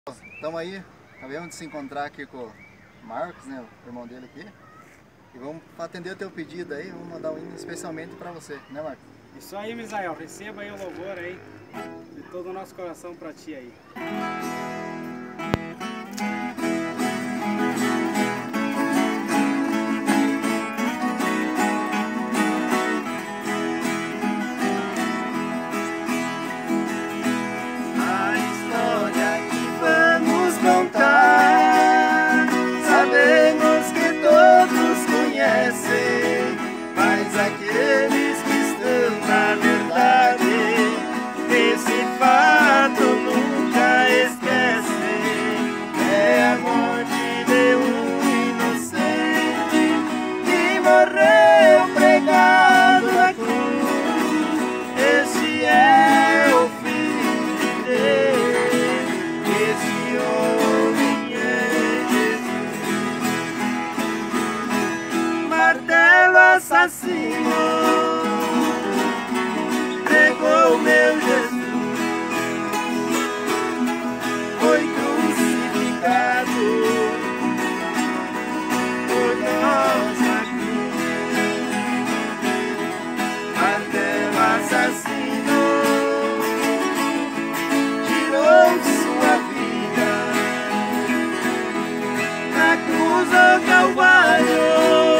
Estamos aí, acabamos de se encontrar aqui com o Marcos, né, o irmão dele aqui. E vamos atender o teu pedido aí, vamos mandar um hino especialmente para você, né, Marcos? Isso aí, Misael, receba aí o louvor aí, de todo o nosso coração para ti aí. Mas aqueles que estão na verdade, esse fato nunca esquecem. É a morte de um inocente que morreu pregado na cruz. Este é o Filho de Deus, esse homem é Jesus. Martelo assassino pregou meu Jesus, foi crucificado por nós aqui. Martelo assassino tirou sua vida na cruz do Calvário.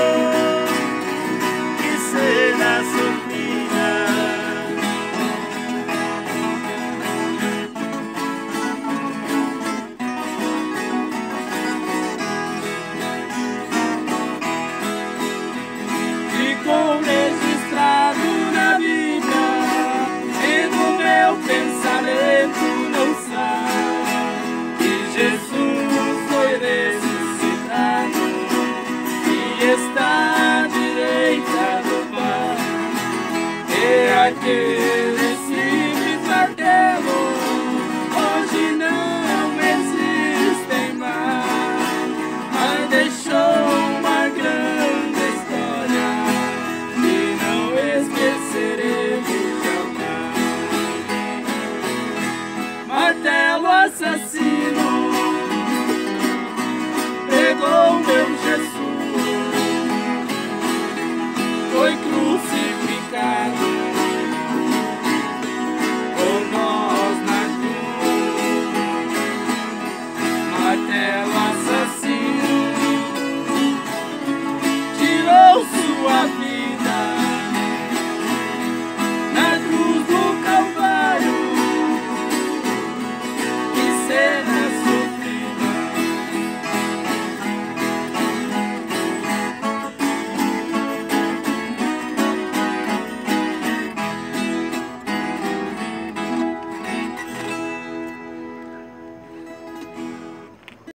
Ficou registrado na Bíblia e no meu pensamento não sai que Jesus foi ressuscitado e está à direita do Pai. É aquele